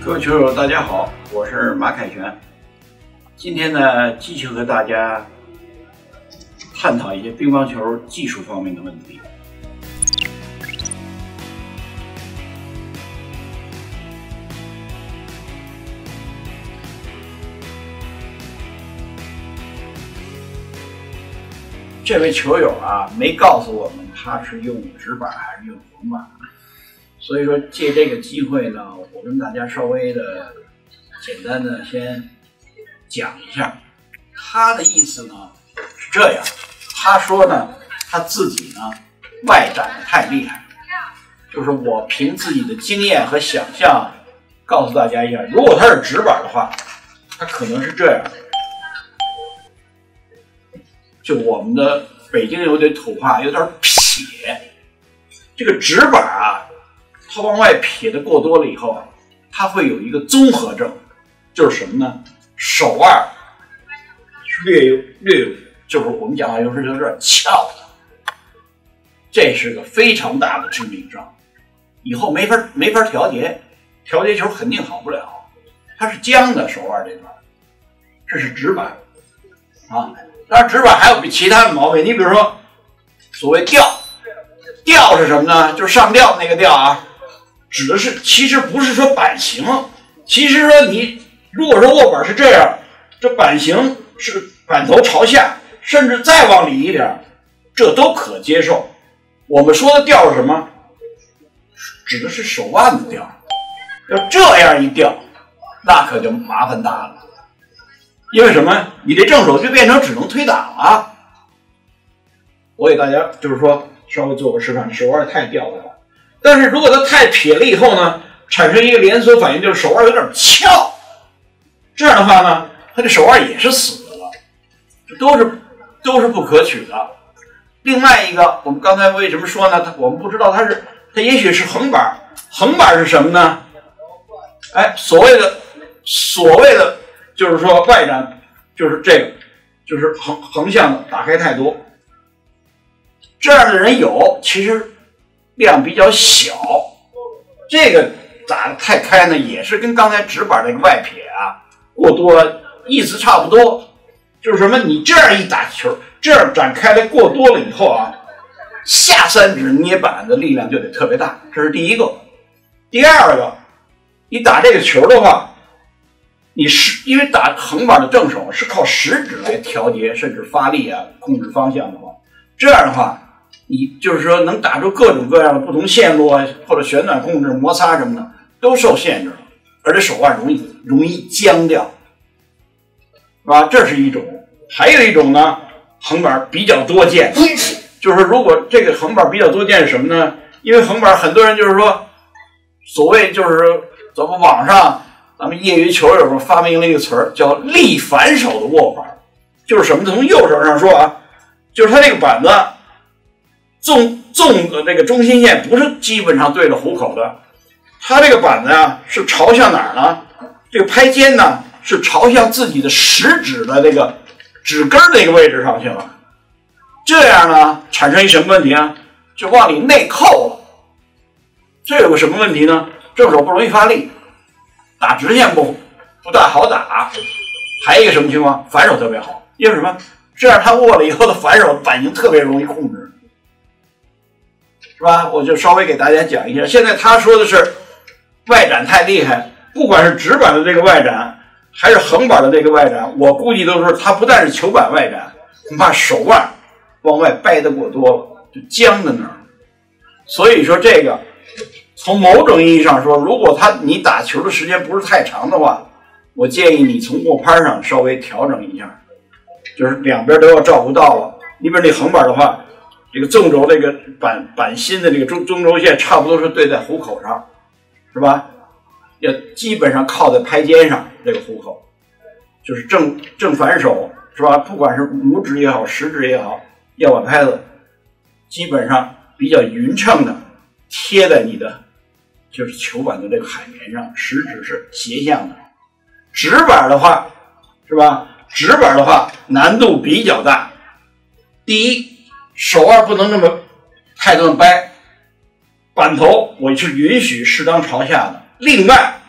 各位球友，大家好，我是马凯旋。今天呢，继续和大家探讨一些乒乓球技术方面的问题。这位球友啊，没告诉我们他是用直板还是用横板。所以说，借这个机会呢，我跟大家稍微的简单的先讲一下，他的意思呢是这样，他说呢他自己呢外展的太厉害，就是我凭自己的经验和想象告诉大家一下，如果他是直板的话，他可能是这样，就我们的北京有点土话，有点撇，这个直板啊。它往外撇的过多了以后啊，它会有一个综合症，就是什么呢？手腕略有，就是我们讲话有时候有点翘的，这是个非常大的致命伤，以后没法调节球肯定好不了。它是僵的手腕这块，这是直板啊。当然直板还有比其他的毛病，你比如说所谓吊是什么呢？就是上吊那个吊啊。指的是，其实不是说板型，其实说你如果说握板是这样，这板型是板头朝下，甚至再往里一点，这都可接受。我们说的吊是什么？指的是手腕的吊。要这样一吊，那可就麻烦大了。因为什么？你这正手就变成只能推打了。我给大家就是说稍微做个示范，手腕太吊的话。但是如果它太撇了以后呢，产生一个连锁反应，就是手腕有点翘，这样的话呢，它这手腕也是死的了，这都是不可取的。另外一个，我们刚才为什么说呢？我们不知道它也许是横板，横板是什么呢？哎，所谓的就是说外展，就是这个，就是横向的打开太多，这样的人有，其实。量比较小，这个打得太开呢，也是跟刚才直板那个外撇啊过多意思差不多。就是什么，你这样一打球，这样展开来过多了以后啊，下三指捏板的力量就得特别大，这是第一个。第二个，你打这个球的话，你是因为打横板的正手是靠食指来调节甚至发力啊，控制方向的话，这样的话。你就是说能打出各种各样的不同线路啊，或者旋转控制、摩擦什么的都受限制了，而且手腕容易僵掉，是吧？这是一种。还有一种呢，横板比较多见，就是如果这个横板比较多见是什么呢？因为横板很多人就是说，所谓就是咱们网上咱们业余球友发明了一个词儿叫力反手的握法，就是什么？从右手上说啊，就是它这个板子。纵的这个中心线不是基本上对着虎口的，它这个板子啊是朝向哪儿呢？这个拍肩呢是朝向自己的食指的这个指根这个位置上去了。这样呢产生一什么问题啊？就往里内扣了。这有个什么问题呢？正手不容易发力，打直线不大好打。还有一个什么情况？反手特别好，因为什么？这样他握了以后的反手板型特别容易控制。是吧？我就稍微给大家讲一下。现在他说的是外展太厉害，不管是直板的这个外展，还是横板的这个外展，我估计都是他不但是球板外展，恐怕手腕往外掰得过多了，就僵在那儿。所以说这个从某种意义上说，如果你打球的时间不是太长的话，我建议你从握拍上稍微调整一下，就是两边都要照顾到了。你比如你横板的话。这个纵轴这个板心的这个中轴线差不多是对在虎口上，是吧？要基本上靠在拍肩上，这个虎口就是正反手，是吧？不管是拇指也好，食指也好，要把拍子基本上比较匀称的贴在你的就是球板的这个海绵上，食指是斜向的。直板的话，是吧？直板的话难度比较大。第一，手腕不能那么太这么掰，板头我是允许适当朝下的。另外，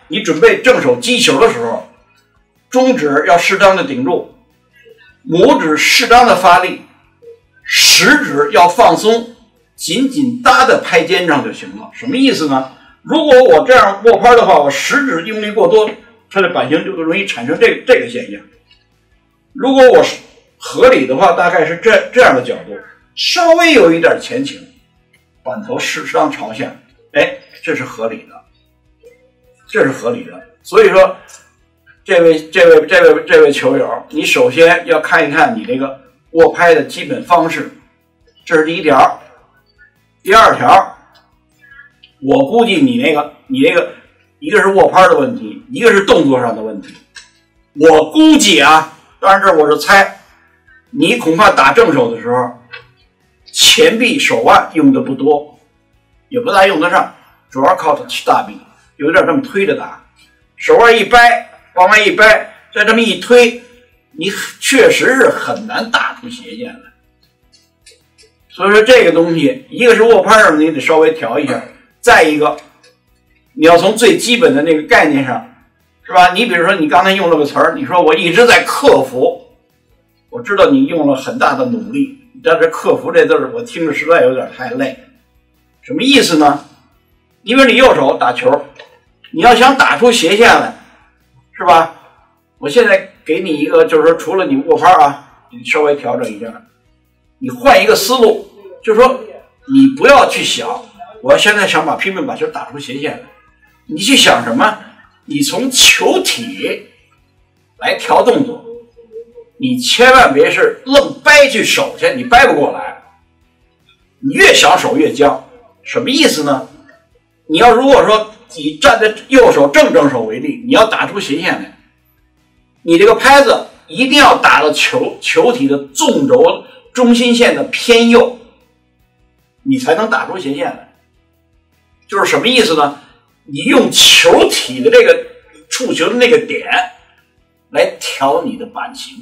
你准备正手击球的时候，中指要适当的顶住，拇指适当的发力，食指要放松，紧紧搭在拍肩上就行了。什么意思呢？如果我这样握拍的话，我食指用力过多，它的板型就容易产生这个现象。如果我合理的话，大概是这样的角度，稍微有一点前倾，板头适当朝下，哎，这是合理的，这是合理的。所以说，这位球友，你首先要看一看你这个握拍的基本方式，这是第一条。第二条，我估计你那个一个是握拍的问题，一个是动作上的问题。我估计啊，当然这我是猜，你恐怕打正手的时候，前臂手腕用的不多，也不大用得上，主要靠大臂，有点这么推着打，手腕一掰，往外一掰，再这么一推，你确实是很难打出斜线来。所以说这个东西，一个是握拍上你得稍微调一下，再一个，你要从最基本的那个概念上，是吧？你比如说你刚才用了个词儿，你说我一直在克服，我知道你用了很大的努力，但是克服这字儿我听着实在有点太累。什么意思呢？因为你右手打球，你要想打出斜线来，是吧？我现在给你一个，就是说除了你握拍啊，你稍微调整一下，你换一个思路，就是说你不要去想我现在想拼命把球打出斜线来，你去想什么？你从球体来调动作，你千万别是愣掰去手去，你掰不过来，你越想手越僵。什么意思呢？你要如果说你站在右手正手为例，你要打出斜线来，你这个拍子一定要打到球体的纵轴中心线的偏右，你才能打出斜线来。就是什么意思呢？你用球体的这个触球的那个点来调你的板型，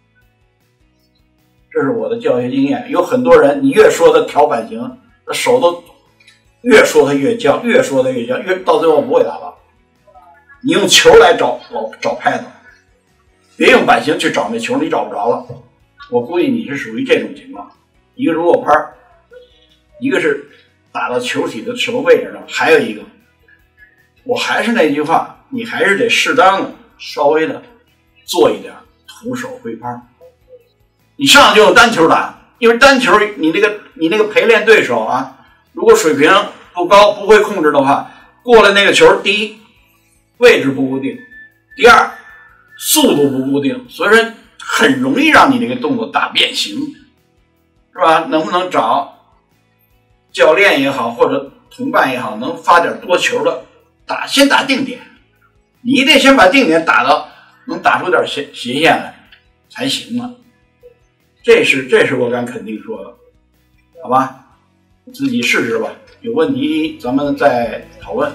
这是我的教学经验。有很多人，你越说他调板型，他手都越说他越僵，越说他越僵，越到最后不会打了。你用球来找拍子，别用板型去找那球，你找不着了。我估计你是属于这种情况，一个是握拍，一个是打到球体的什么位置上，还有一个，我还是那句话，你还是得适当的稍微的做一点徒手挥拍。你上来就用单球打，因为单球你那个陪练对手啊，如果水平不高，不会控制的话，过来那个球，第一位置不固定，第二速度不固定，所以说很容易让你这个动作打变形，是吧？能不能找教练也好，或者同伴也好，能发点多球的先打定点，你一定先把定点打到能打出点斜线来才行嘛。这是我敢肯定说的，好吧？自己试试吧，有问题咱们再讨论。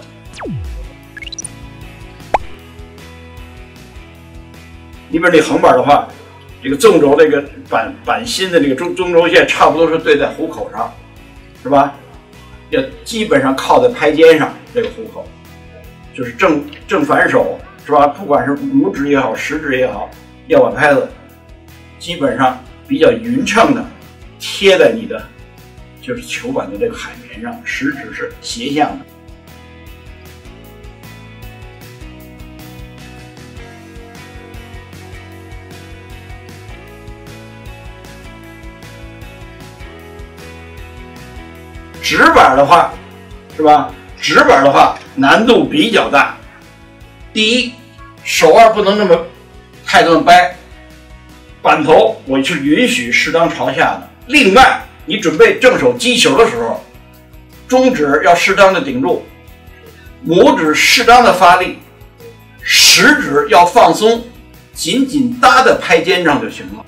你比如你横板的话，这个纵轴这个板心的这个中轴线差不多是对在虎口上，是吧？要基本上靠在拍肩上，这个虎口就是正反手，是吧？不管是拇指也好，食指也好，要把拍子基本上比较匀称的贴在你的就是球板的这个海绵上，食指是斜向的。直板的话，是吧？直板的话难度比较大。第一，手腕不能太这么掰，板头我是允许适当朝下的。另外，你准备正手击球的时候，中指要适当的顶住，拇指适当的发力，食指要放松，紧紧搭在拍肩上就行了。